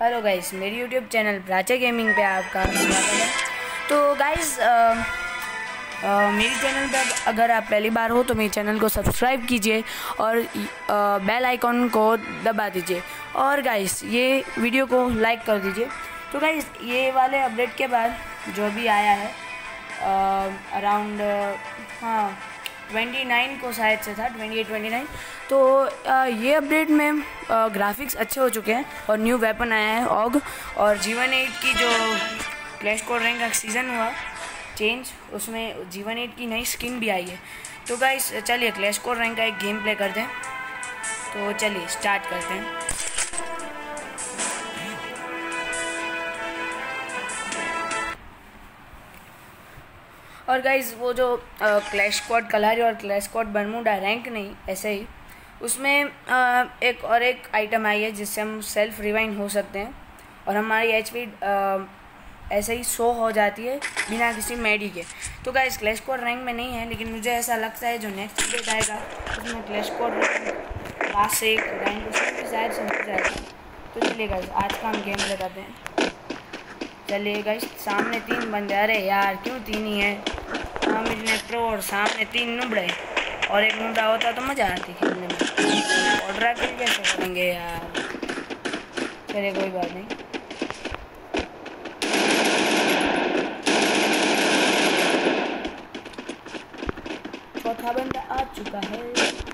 Hello guys, मेरी YouTube channel Prachi gaming पे आपका स्वागत है। तो गाइस मेरी चैनल पे अगर आप पहली बार हो तो मेरे चैनल को सब्सक्राइब कीजिए और बेल आइकॉन को दबा दीजिए और गाइस ये वीडियो को लाइक कर दीजिए। तो गाइस ये वाले अपडेट के बाद जो भी आया है अराउंड 29 को शायद से था, 28-29। तो ये अपडेट में ग्राफिक्स अच्छे हो चुके हैं और न्यू वेपन आया है ऑग, और G1 8 की जो क्लैश कोड रैंक का सीज़न हुआ चेंज, उसमें G1 8 की नई स्किन भी आई है। तो गाइस चलिए क्लैश कोड रैंक का एक गेम प्ले करते हैं। तो चलिए स्टार्ट करते हैं। और गाइज़ वो जो क्लैश स्क्वाड कलारी और क्लैश स्क्वाड बरमूडा रैंक नहीं, ऐसे ही उसमें एक आइटम आई है जिससे हम सेल्फ रिवाइंड हो सकते हैं और हमारी एचपी ऐसे ही 100 हो जाती है बिना किसी मेडी के। तो गाइज़ क्लैश स्क्वाड रैंक में नहीं है, लेकिन मुझे ऐसा लगता है जो नेक्स्ट अपडेट आएगा उसमें क्लैश स्क्वाड पास से एक रैंक उसमें भी शायद से हो जाएगा। तो चलिए गाइज़ आज का हम गेम लगाते हैं। चलिए गाइस सामने 3 बंदे, अरे यार क्यों 3 ही है? मिलने प्रो और सामने 3 नुबड़े, और एक नुबड़ा होता तो मज़ा आती खेलने में। और ड्रैग कैसे करेंगे यार? चलिए कोई बात नहीं। चौथा बंदा आ चुका है।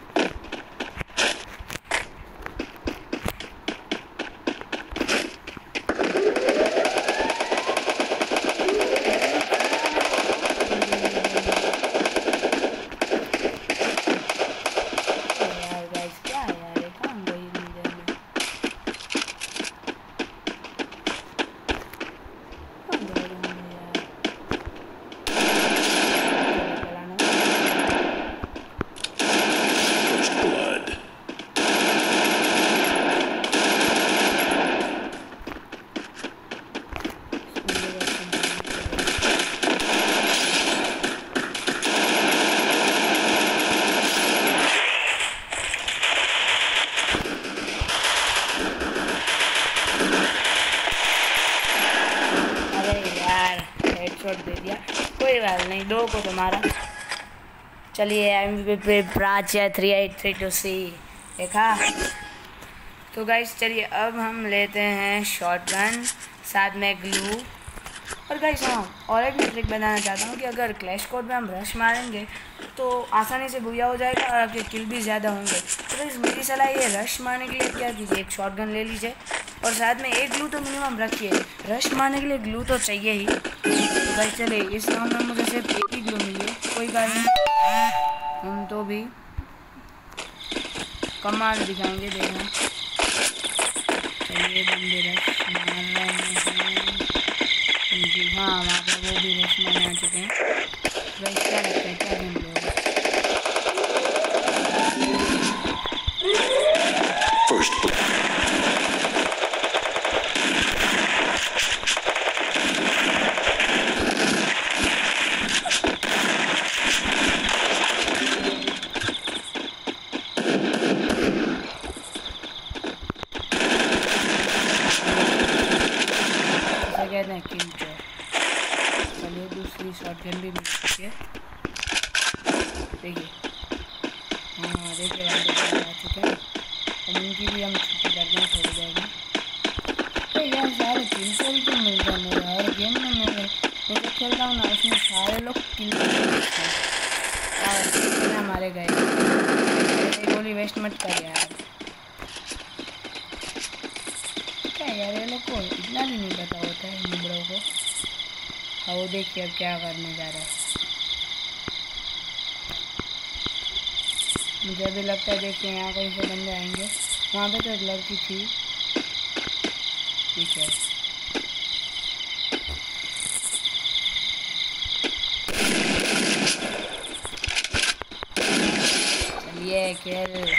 दे दिया, कोई बात नहीं, 2 को तो मारा। चलिए MVP प्राची 3832C देखा। तो गाइस चलिए अब हम लेते हैं शॉटगन, साथ में ग्लू। और गाइस और एक मैं ट्रिक बताना चाहता हूँ कि अगर क्लैश कोड में हम रश मारेंगे तो आसानी से बुया हो जाएगा और आपके किल भी ज़्यादा होंगे। तो गाइस मेरी सलाह ये, रश मारने के लिए क्या कीजिए, एक शॉटगन ले लीजिए और साथ में एक ग्लू तो मिनिमम रखिए। रश मारने के लिए ग्लू तो चाहिए ही। तो भाई चले इस राउंड में मुझे सिर्फ एक ही ग्लू मिली है, कोई बात नहीं, हम तो भी कमाल दिखाएंगे, देखना। चलिए बंदे रश मार रहे हैं जी, हाँ वहाँ पर वो भी रश मारने आ चुके हैं। भाई क्या लगता है, क्या गेम प्ले होगा? कहते हैं किल चोर। चलिए दूसरी शॉटगन भी मिल चुकी है, देखिए। हाँ देखिए आ चुके हैं, तो उनकी भी हम छुट्टी करते हैं थोड़ी देर में। तो यार सारे किल चोर क्यों मिलते हैं मेरे हर गेम में? मैं तो खेलता हूँ ना, उसमें सारे लोग किल हमारे गए। गोली वेस्ट मत कर यार। क्या यार ये लोग को इतना भी नहीं पता होता है निबड़ों को। हाँ वो देखिए अब क्या करने जा रहा है। मुझे अभी लगता है, देखिए यहाँ कहीं से बंदे आएंगे। वहाँ पे तो एक लड़की थी, ठीक है। चलिए खेल।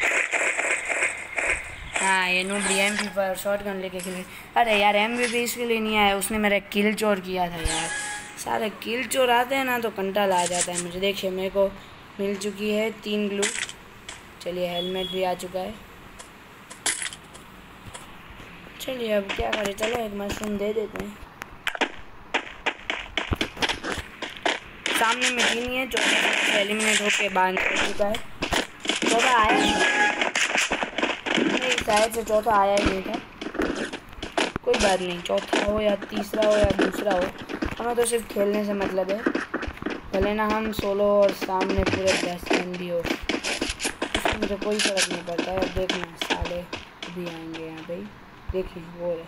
हाँ ये नूबड़ी MP पर शॉटगन लेके खेली। अरे यार MVP इसके लिए नहीं आया, उसने मेरा किल चोर किया था यार। सारे किल चोर आते हैं ना तो कंटाल आ जाता है मुझे। देखिए मेरे को मिल चुकी है 3 ग्लू। चलिए हेलमेट भी आ चुका है। चलिए अब क्या करें, चलो एक मशरूम दे देते हैं। सामने में तीन ही है, चौथा एलिमिनेट होके बाहर निकल चुका है। चौथा आया नहीं, शायद से चौथा आया ही नहीं था। कोई बात नहीं, चौथा हो या तीसरा हो या दूसरा हो, हमें तो सिर्फ खेलने से मतलब है। भले ना हम सोलो और सामने पूरे बेस्टफ्रेंड भी हो, इसमें मुझे कोई फर्क नहीं पड़ता है। अब देखना साले भी आएंगे यहाँ पे, देखिए वो है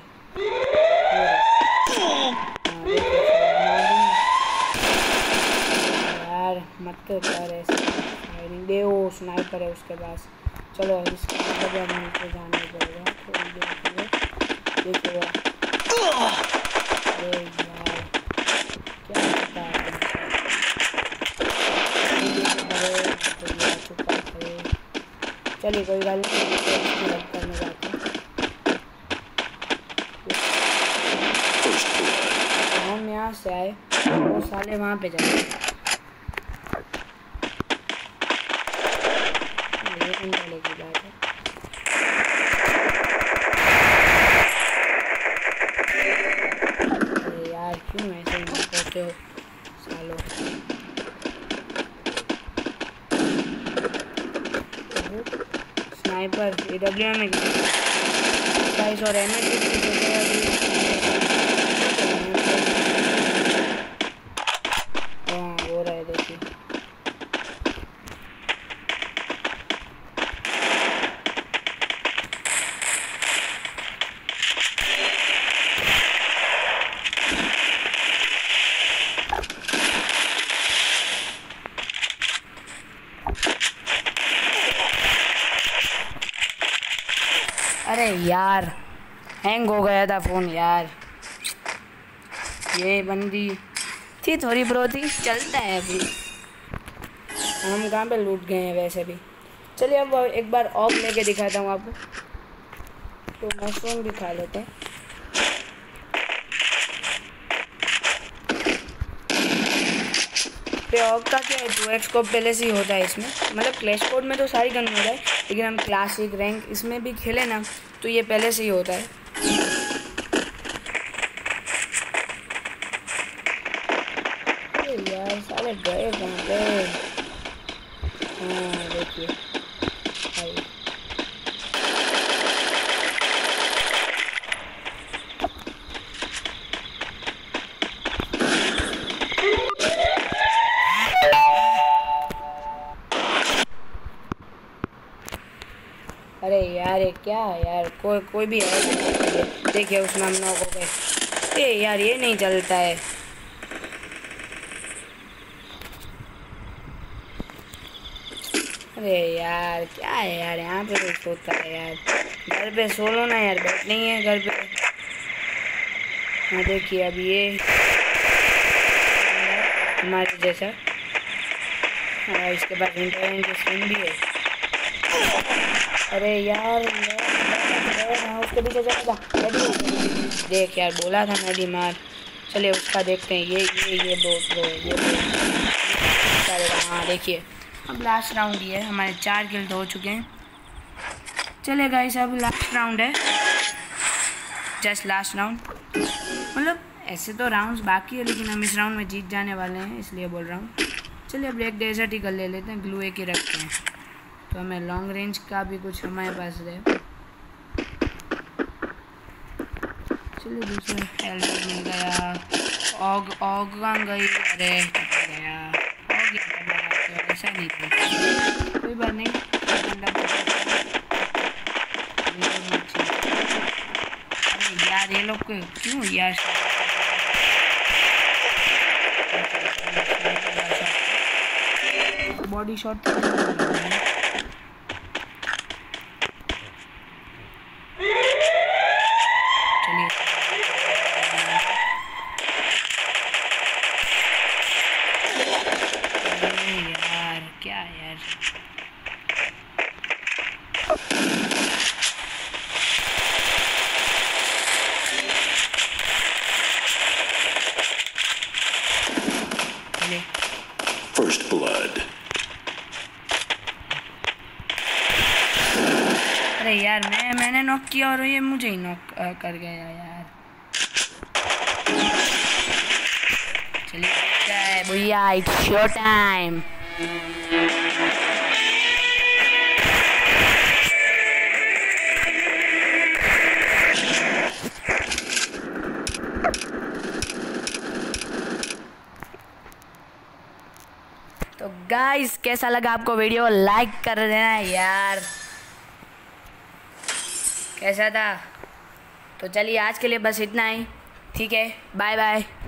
यार, मत कर ऐसे फायरिंग दे। वो स्नाइपर है उसके पास। चलो इसका मतलब हमें नीचे जाना पड़ेगा थोड़ी देर के लिए। देखो अरे यार क्या होता है, चलिए कोई बात नहीं, करने जाते हैं। हम यहाँ से आए, वो साले वहाँ पे जाए। पहले की बात है। अरे यार क्यों ऐसे नहीं करते हो सालों। स्नाइपर AWM में गाइस और हो रहा है देखिए। अरे यार हैंग हो गया था फ़ोन यार। ये बंदी थी थोड़ी प्रो थी, चलता है अभी। हम कहाँ पे लूट गए हैं वैसे भी। चलिए अब एक बार ऑफ लेके दिखाता हूँ आपको। तो मशरूम भी खा लेते हैं। पे ऑफ का क्या है, 2x को पहले से ही होता है इसमें। मतलब क्लैश कोड में तो सारी गन होता है, लेकिन हम क्लासिक रैंक इसमें भी खेले ना तो ये पहले से ही होता है। यार सारे गए कहाँ पे। हाँ देखिए अरे यार ये क्या है यार, कोई भी है। देखिए उसमें हम नॉक हो गए। ए यार ये नहीं चलता है। अरे यार क्या है यार, यहाँ पे कोई सोता है यार। घर पे सो लो ना यार, बैठ नहीं है घर पे। हाँ देखिए अब ये हमारे जैसा। हाँ इसके बाद इंटरनेट स्क्रीन भी है। अरे यार हाँ उसके पीछे जाएगा। देख यार बोला था मेडी मार। चलिए उसका देखते हैं। ये दो हाँ देखिए अब लास्ट राउंड ही है। हमारे 4 किल तो हो चुके हैं। चलिए गाइस अब लास्ट राउंड है, जस्ट लास्ट राउंड। मतलब ऐसे तो राउंड्स बाकी है, लेकिन हम इस राउंड में जीत जाने वाले हैं इसलिए बोल रहा हूँ। चलिए अब एक डेजर्ट ईगल ले लेते हैं, ग्लू एक ही रखते हैं तो हमें लॉन्ग रेंज का भी कुछ हमारे पास रहे। चलिए दूसरा हेलमेट मिल गया। ऑग कहाँ गई। अरे गया ऑग, ऐसा नहीं था। कोई बात नहीं। अरे यार ये लोग क्यों यार बॉडी शॉट। यार क्या यार First blood. अरे यार मैंने नॉक किया और ये मुझे ही नॉक कर गया यार। चलिए भैया, इट्स शो टाइम। तो गाइस कैसा लगा आपको वीडियो, लाइक कर देना यार। कैसा था? तो चलिए आज के लिए बस इतना ही, ठीक है, बाय बाय।